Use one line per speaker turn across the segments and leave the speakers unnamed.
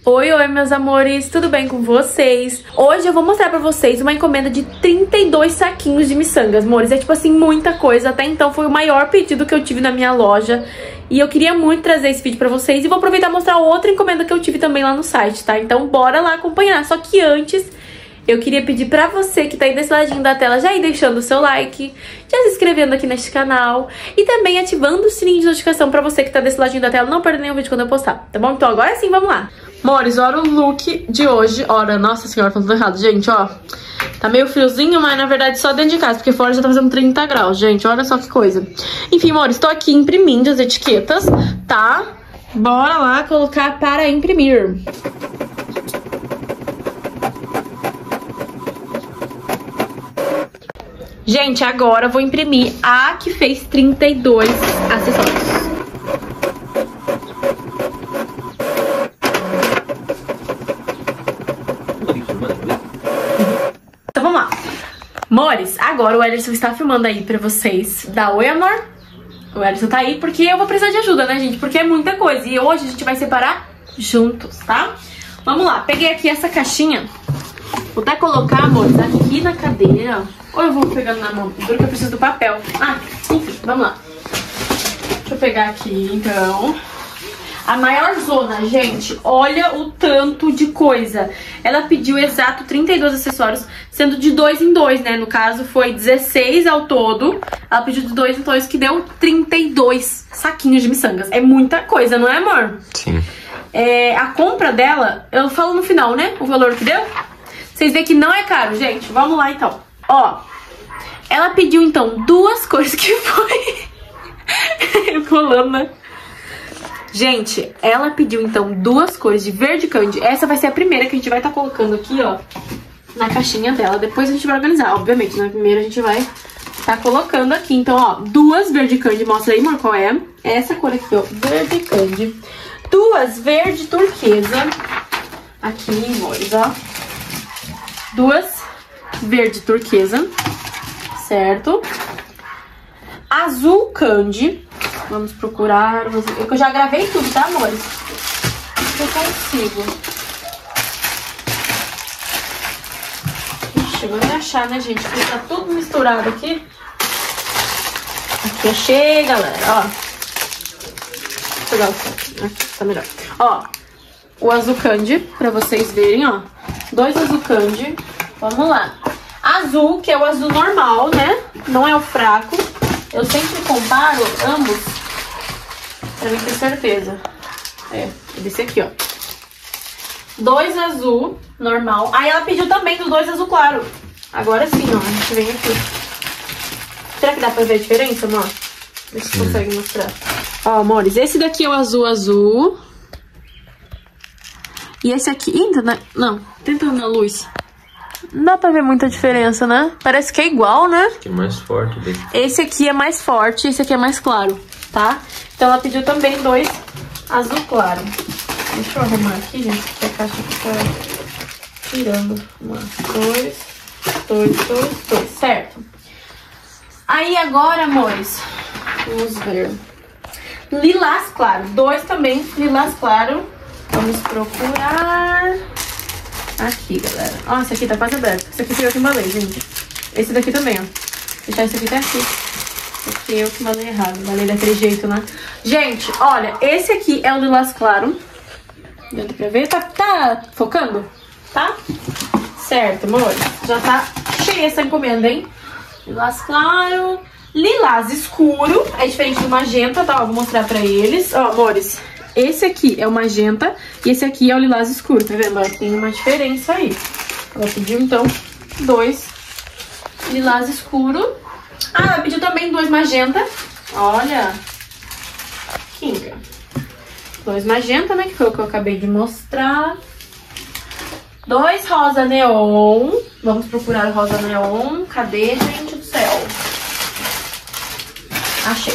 Oi, oi, meus amores, tudo bem com vocês? Hoje eu vou mostrar pra vocês uma encomenda de 32 saquinhos de miçangas, amores. É tipo assim, muita coisa. Até então foi o maior pedido que eu tive na minha loja. E eu queria muito trazer esse vídeo pra vocês. E vou aproveitar e mostrar outra encomenda que eu tive também lá no site, tá? Então bora lá acompanhar. Só que antes, eu queria pedir pra você que tá aí desse ladinho da tela já ir deixando o seu like, já se inscrevendo aqui neste canal e também ativando o sininho de notificação pra você que tá desse ladinho da tela não perder nenhum vídeo quando eu postar, tá bom? Então agora sim, vamos lá. Amores, olha o look de hoje. Olha, nossa senhora, tá tudo errado, gente, ó. Tá meio friozinho, mas na verdade só dentro de casa, porque fora já tá fazendo 30 graus, gente. Olha só que coisa. Enfim, amores, tô aqui imprimindo as etiquetas, tá? Bora lá colocar para imprimir. Gente, agora eu vou imprimir a que fez 32 acessórios. Então vamos lá. Amores, agora o Ellison está filmando aí pra vocês. Dá oi, amor. O Ellison tá aí porque eu vou precisar de ajuda, né, gente? Porque é muita coisa. E hoje a gente vai separar juntos, tá? Vamos lá. Peguei aqui essa caixinha. Vou até colocar, amores, aqui na cadeira. Ou eu vou pegando na mão, porque eu preciso do papel. Ah, enfim, vamos lá. Deixa eu pegar aqui, então. A maior zona, gente, olha o tanto de coisa. Ela pediu exato 32 acessórios, sendo de 2 em 2, né? No caso, foi 16 ao todo. Ela pediu de 2 em 2, que deu 32 saquinhos de miçangas. É muita coisa, não é, amor?
Sim.
A compra dela, eu falo no final, né? O valor que deu. Vocês veem que não é caro, gente. Vamos lá, então. Ó, ela pediu, então, duas cores que foi... eu colando, né? Gente, ela pediu, então, duas cores de verde candy. Essa vai ser a primeira que a gente vai estar colocando aqui, ó, na caixinha dela. Depois a gente vai organizar, obviamente, né? Primeiro a gente vai estar colocando aqui. Então, ó, duas verde candy. Mostra aí, amor, qual é? Essa cor aqui, ó, verde candy. Duas verde turquesa. Aqui, amores, ó. Duas verde turquesa, certo? Azul candy. Vamos procurar. Eu já gravei tudo, tá, amores? Eu consigo. Ixi, eu vou me achar, né, gente? Porque tá tudo misturado aqui. Aqui achei, galera, ó. Vou pegar o aqui, tá melhor. Ó, o azul candy, pra vocês verem, ó. Dois azul candy. Vamos lá. Azul, que é o azul normal, né? Não é o fraco. Eu sempre comparo ambos pra mim ter certeza. É desse aqui, ó. Dois azul normal. Aí ela pediu também dos dois azul claro. Agora sim, ó. A gente vem aqui. Será que dá pra ver a diferença, amor? Ver se consegue mostrar. Ó, amores, esse daqui é o azul azul. E esse aqui... Não, tentando na luz. Não dá pra ver muita diferença, né? Parece que é igual, né?
Que é mais forte daqui.
Esse aqui é mais forte, esse aqui é mais claro, tá? Então ela pediu também dois azul claro. Deixa eu arrumar aqui, gente, porque a caixa fica tirando. Dois, certo? Aí agora, amores, vamos ver. Lilás claro, dois também lilás claro. Vamos procurar... Aqui, galera. Ó, esse aqui tá quase aberto. Esse aqui foi eu que embalei, gente. Esse daqui também, ó. Deixar esse aqui até aqui. Esse aqui eu que embalei errado. Embalei daquele jeito, né? Gente, olha. Esse aqui é o lilás claro. Deu pra ver? Tá focando? Tá? Certo, amor. Já tá cheia essa encomenda, hein? Lilás claro. Lilás escuro. É diferente do magenta, tá? Ó, vou mostrar pra eles. Ó, amores. Esse aqui é o magenta e esse aqui é o lilás escuro, tá vendo? Tem uma diferença aí. Ela pediu, então, dois lilás escuro. Ah, ela pediu também dois magenta. Olha. Kinga. Dois magenta, né? Que foi o que eu acabei de mostrar. Dois rosa neon. Vamos procurar o rosa neon. Cadê, gente do céu? Achei.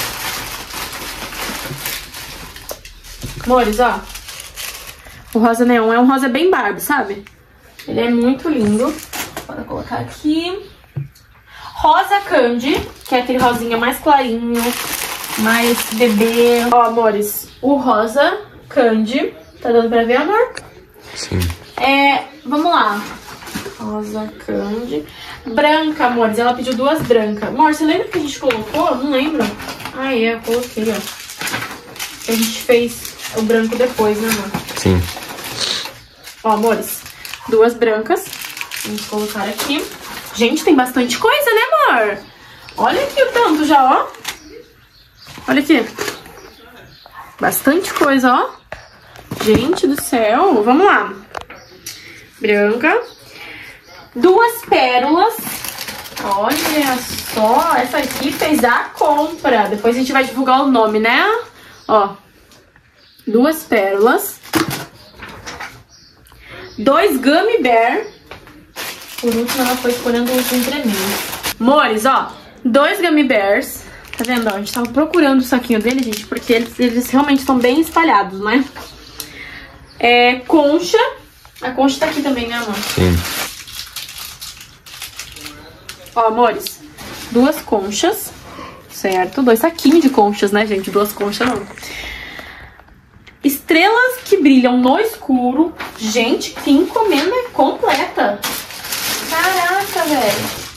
Amores, ó. O rosa neon é um rosa bem Barbie, sabe? Ele é muito lindo. Bora colocar aqui. Rosa candy, que é aquele rosinha mais clarinho, mais bebê. Ó, amores, o rosa candy Tá dando pra ver, amor?
Sim.
Vamos lá. Rosa candy. Branca, amores. Ela pediu 2 brancas. Amor, você lembra que a gente colocou? Não lembro. Ah, eu coloquei, ó. A gente fez o branco depois, né, amor?
Sim.
Ó, amores. 2 brancas. Vamos colocar aqui. Gente, tem bastante coisa, né, amor? Olha aqui o tanto já, ó. Olha aqui. Bastante coisa, ó. Gente do céu. Vamos lá. Branca. 2 pérolas. Olha só. Essa aqui fez a compra. Depois a gente vai divulgar o nome, né? Ó. 2 pérolas. 2 gummy bear. Por último, ela foi escolhendo um tremendo. Amores, ó. 2 gummy bears. Tá vendo? Ó, a gente tava procurando o saquinho dele, gente, porque eles realmente estão bem espalhados, né? Concha. A concha tá aqui também, né, amor?
Sim.
Ó, amores. 2 conchas. Certo? 2 saquinhos de conchas, né, gente? 2 conchas não. Estrelas que brilham no escuro. Gente, que encomenda completa. Caraca, velho.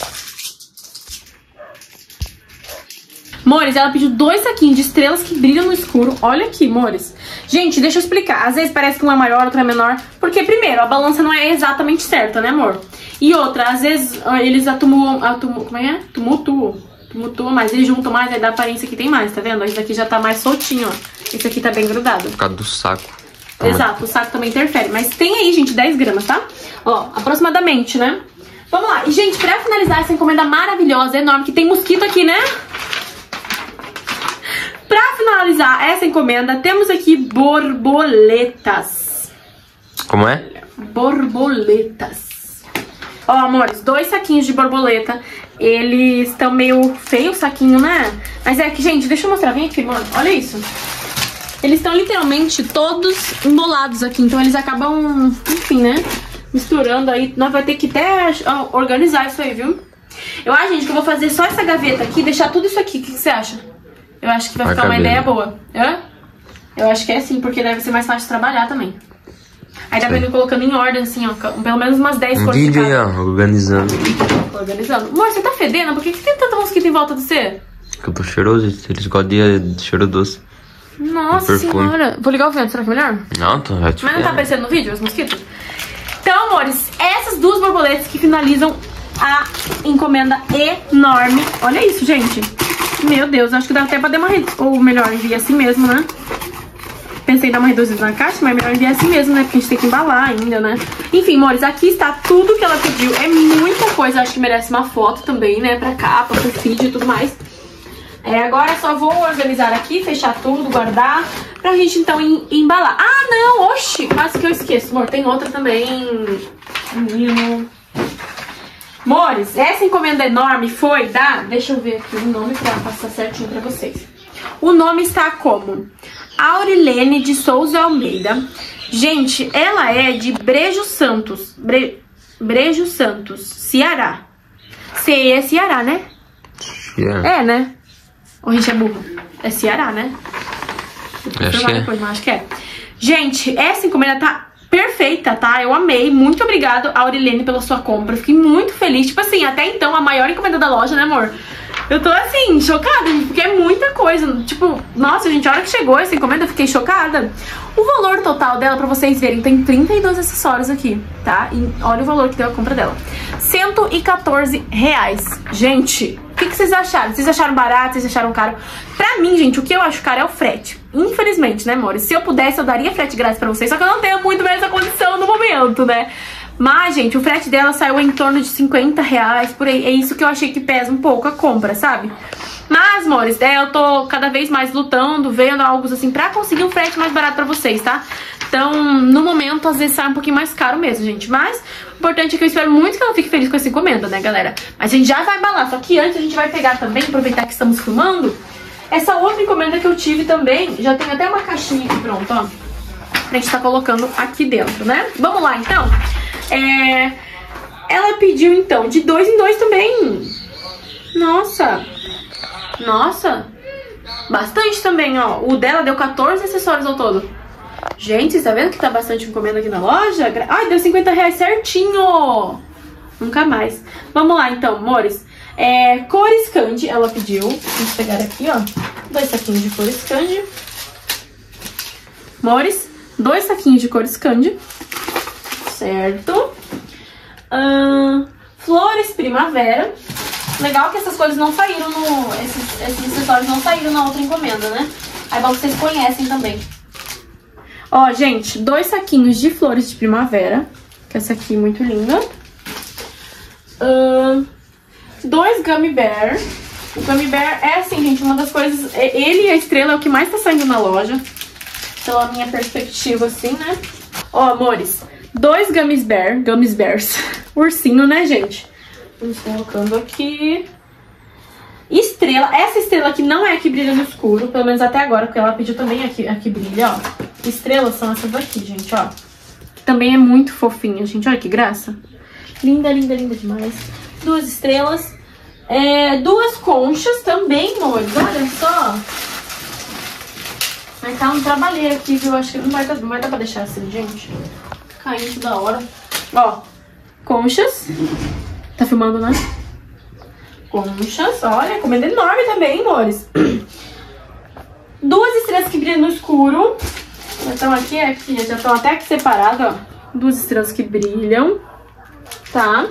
Amores, ela pediu 2 saquinhos de estrelas que brilham no escuro. Olha aqui, amores. Gente, deixa eu explicar. Às vezes parece que um é maior, outro é menor. Porque, primeiro, a balança não é exatamente certa, né, amor? E outra, às vezes eles tumultuam mais. Eles juntam mais, aí dá aparência que tem mais, tá vendo? Esse daqui já tá mais soltinho, ó. Esse aqui tá bem grudado.
Por causa do saco.
Exato, o saco também interfere. Mas tem aí, gente, 10 gramas, tá? Ó, aproximadamente, né? Vamos lá. E, gente, pra finalizar essa encomenda maravilhosa, enorme, que tem mosquito aqui, né? Pra finalizar essa encomenda, temos aqui borboletas.
Como é?
Borboletas. Ó, amores, 2 saquinhos de borboleta. Eles estão meio feio o saquinho, né? Mas é que, gente, deixa eu mostrar. Vem aqui, mano. Olha isso. Eles estão literalmente todos embolados aqui. Então eles acabam, enfim, né? Misturando aí. Nós vamos ter que até organizar isso aí, viu? Eu acho, gente, que eu vou fazer só essa gaveta aqui e deixar tudo isso aqui. O que você acha? Eu acho que vai ficar uma ideia boa. Hã? Eu acho que é sim, porque deve ser mais fácil de trabalhar também. Aí dá pra ir colocando em ordem, assim, ó. Pelo menos umas 10 cores de cada.
Organizando.
Organizando. Amor, você tá fedendo? Por que tem tanta mosquita em volta de você?
Porque eu tô cheiroso. Eles gostam de cheiro doce.
Nossa senhora. Vou ligar o vento, será que é melhor?
Não, tô já te
Mas não tá aparecendo no vídeo os mosquitos? Então, amores, essas 2 borboletas que finalizam a encomenda enorme. Olha isso, gente. Meu Deus, acho que dá até pra dar uma reduzida. Ou melhor, enviar assim mesmo, né? Pensei em dar uma reduzida na caixa, mas é melhor enviar assim mesmo, né? Porque a gente tem que embalar ainda, né? Enfim, amores, aqui está tudo que ela pediu. É muita coisa, acho que merece uma foto também, né? Pra capa, pro feed e tudo mais. Agora só vou organizar aqui, fechar tudo, guardar, pra gente então embalar. Ah, não, oxi, quase que eu esqueço, amor. Tem outra também. Menino. Amores, essa encomenda enorme foi da... Deixa eu ver aqui o nome pra passar certinho pra vocês. O nome está como Aurilene de Souza Almeida. Gente, ela é de Brejo Santos. Brejo Santos, Ceará. É Ceará, né? É, né? Ou a gente é burro? É Ceará, né? Acho que é. Gente, essa encomenda tá perfeita, tá? Eu amei. Muito obrigado, Aurilene, pela sua compra. Fiquei muito feliz. Tipo assim, até então, a maior encomenda da loja, né, amor? Eu tô, assim, chocada, gente, porque é muita coisa. Tipo, nossa, gente, a hora que chegou essa encomenda, eu fiquei chocada. O valor total dela, pra vocês verem, tem 32 acessórios aqui, tá? E olha o valor que deu a compra dela. R$114. Gente, o que vocês acharam? Vocês acharam barato? Vocês acharam caro? Pra mim, gente, o que eu acho caro é o frete. Infelizmente, né, amores? Se eu pudesse, eu daria frete grátis pra vocês. Só que eu não tenho muito bem essa condição no momento, né? Mas, gente, o frete dela saiu em torno de R$50, por aí. É isso que eu achei que pesa um pouco a compra, sabe? Mas, amores, eu tô cada vez mais lutando, vendo algo assim pra conseguir um frete mais barato pra vocês, tá? Então, no momento, às vezes sai um pouquinho mais caro mesmo, gente. Mas, o importante é que eu espero muito que ela fique feliz com essa encomenda, né, galera? Mas a gente já vai embalar. Só que antes a gente vai pegar também, aproveitar que estamos filmando, essa outra encomenda que eu tive também. Já tem até uma caixinha aqui pronta, ó. Pra gente tá colocando aqui dentro, né? Vamos lá, então. Ela pediu, então, de 2 em 2 também. Nossa. Nossa. Bastante também, ó. O dela deu 14 acessórios ao todo. Gente, vocês tá vendo que tá bastante encomenda aqui na loja? Ai, deu R$50 certinho! Nunca mais. Vamos lá, então, amores. Cores Candy, ela pediu. Vamos pegar aqui, ó. 2 saquinhos de cores Candy. Amores, 2 saquinhos de cores Candy. Certo. Flores Primavera. Legal que essas cores não saíram esses acessórios não saíram na outra encomenda, né? Aí bom que vocês conhecem também. Ó, gente, 2 saquinhos de flores de primavera. Que essa aqui é muito linda. 2 Gummy Bear. O Gummy Bear é assim, gente, uma das coisas... Ele e a estrela é o que mais tá saindo na loja. Pela minha perspectiva, assim, né? Ó, amores, 2 Gummy Bears. Ursinho, né, gente? Vamos colocando aqui. Estrela. Essa estrela aqui não é a que brilha no escuro. Pelo menos até agora, porque ela pediu também a que brilha, ó. Estrelas são essas aqui, gente, ó. Que também é muito fofinha, gente. Olha que graça. Linda, linda, linda demais. 2 estrelas. 2 conchas também, amores. Olha só. Vai tá um trabalheiro aqui, viu? Acho que não vai dar pra deixar assim, gente. Caindo toda hora. Ó. Conchas. Tá filmando, né? Conchas. Olha, encomenda enorme também, amores. 2 estrelas que brilham no escuro. Já estão aqui, já estão até aqui separadas, ó. 2 estrelas que brilham. Tá?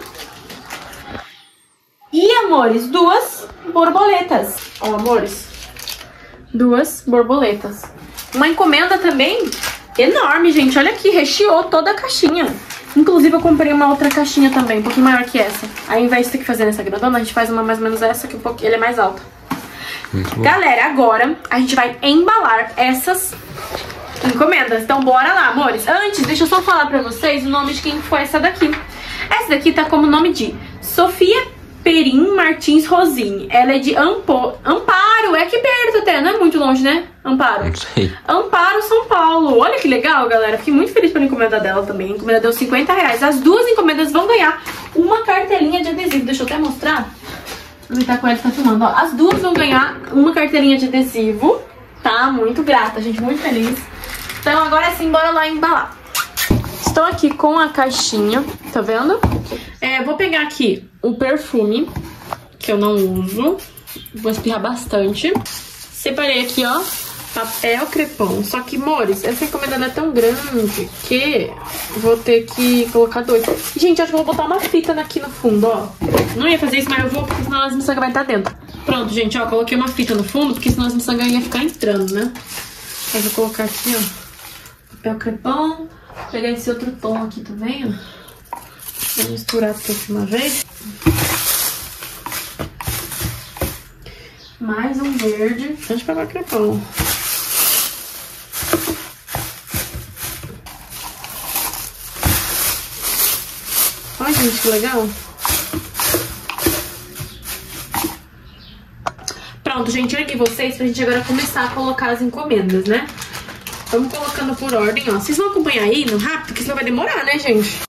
E, amores, 2 borboletas. Ó, amores. 2 borboletas. Uma encomenda também enorme, gente. Olha aqui, recheou toda a caixinha. Inclusive, eu comprei uma outra caixinha também, um pouquinho maior que essa. Aí, ao invés de ter que fazer nessa grandona, a gente faz uma mais ou menos essa, que um pouquinho, ele é mais alta. Galera, agora a gente vai embalar essas encomendas. Então, bora lá, amores. Antes, deixa eu só falar pra vocês o nome de quem foi essa daqui. Essa daqui tá como nome de Sofia Perim Martins Rosini. Ela é de Amparo. É aqui perto até, não é muito longe, né? Amparo.
Não sei.
Amparo, São Paulo. Olha que legal, galera. Fiquei muito feliz pela encomenda dela também. A encomenda deu R$50. As 2 encomendas vão ganhar uma cartelinha de adesivo. Deixa eu até mostrar. Aproveitar com ela que tá filmando, ó. As 2 vão ganhar uma cartelinha de adesivo. Tá? Muito grata, gente. Muito feliz. Então, agora sim, bora lá embalar. Estou aqui com a caixinha, tá vendo? Vou pegar aqui o perfume, que eu não uso. Vou espirrar bastante. Separei aqui, ó, papel crepom. Só que, amores, essa encomenda é tão grande que vou ter que colocar 2. Gente, acho que eu vou botar uma fita aqui no fundo, ó. Não ia fazer isso, mas eu vou, porque senão as miçangas vai estar dentro. Pronto, gente, ó, coloquei uma fita no fundo, porque senão as miçangas iam ficar entrando, né? Aí vou colocar aqui, ó, papel crepom. Vou pegar esse outro tom aqui também, ó. Vou misturar tudo de uma vez. Mais um verde. Deixa eu pegar o crepom. Olha, gente, que legal. Pronto, gente, ergui vocês pra gente agora começar a colocar as encomendas, né? Vamos colocando por ordem, ó. Vocês vão acompanhar aí no rápido, porque senão vai demorar, né, gente?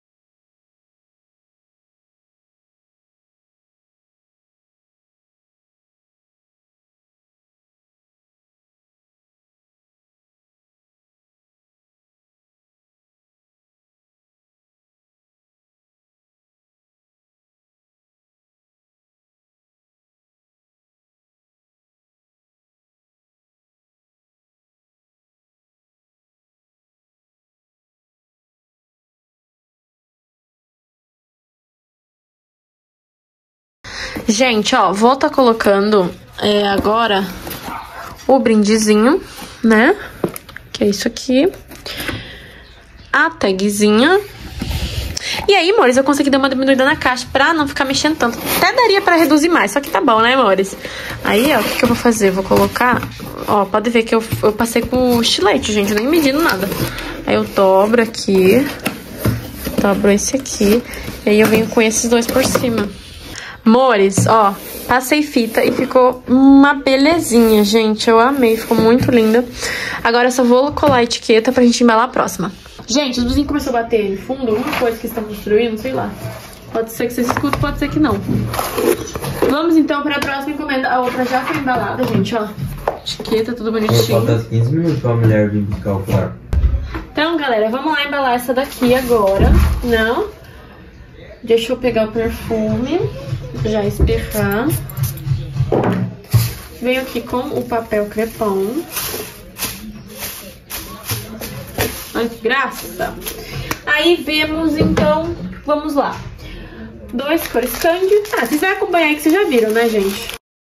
Gente, ó, vou tá colocando agora o brindezinho, né? Que é isso aqui. A tagzinha. E aí, amores, eu consegui dar uma diminuída na caixa pra não ficar mexendo tanto. Até daria pra reduzir mais, só que tá bom, né, amores? Aí, ó, o que eu vou fazer? Vou colocar... Ó, pode ver que eu passei com o estilete, gente, nem medindo nada. Aí eu dobro aqui. Dobro esse aqui. E aí eu venho com esses 2 por cima. Amores, ó, passei fita e ficou uma belezinha, gente. Eu amei, ficou muito linda. Agora eu só vou colar a etiqueta pra gente embalar a próxima. Gente, os vizinhos começaram a bater no fundo, alguma coisa que estão construindo, sei lá. Pode ser que vocês escutem, pode ser que não. Vamos então para a próxima encomenda. A outra já foi embalada, gente, ó. Etiqueta, tudo bonitinho.
Falta 15 minutos pra mulher vir buscar o quarto.
Então, galera, vamos lá embalar essa daqui agora. Não? Deixa eu pegar o perfume, já espirrar. Venho aqui com o papel crepom. Olha que graça. Aí vemos, então, vamos lá. 2 cores candy. Ah, vocês vão acompanhar aí que vocês já viram, né, gente?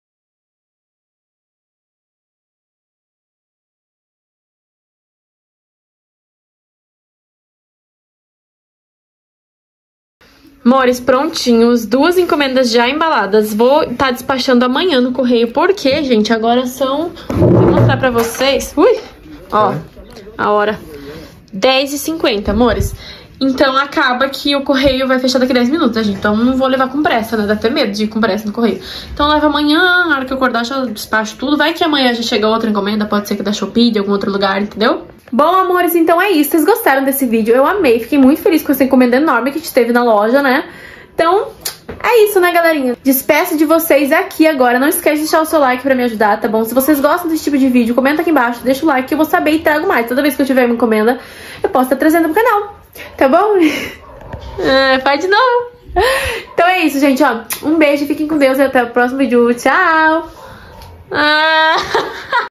Amores, prontinhos, 2 encomendas já embaladas. Vou estar despachando amanhã no correio, porque, gente, agora são... Vou mostrar pra vocês. Ui! Ó, a hora 10h50, amores. Então, acaba que o correio vai fechar daqui 10 minutos, né, gente? Então, não vou levar com pressa, né? Dá até medo de ir com pressa no correio. Então, leva amanhã, na hora que eu acordar, já despacho tudo. Vai que amanhã já chega outra encomenda, pode ser que da Shopee, de algum outro lugar, entendeu? Bom, amores, então é isso. Vocês gostaram desse vídeo? Eu amei, fiquei muito feliz com essa encomenda enorme que a gente teve na loja, né? Então, é isso, né, galerinha? Despeço de vocês aqui agora. Não esquece de deixar o seu like pra me ajudar, tá bom? Se vocês gostam desse tipo de vídeo, comenta aqui embaixo, deixa o like que eu vou saber e trago mais. Toda vez que eu tiver uma encomenda, eu posso estar trazendo pro canal, tá bom? Faz de novo. Então é isso, gente, ó. Um beijo, fiquem com Deus e até o próximo vídeo. Tchau!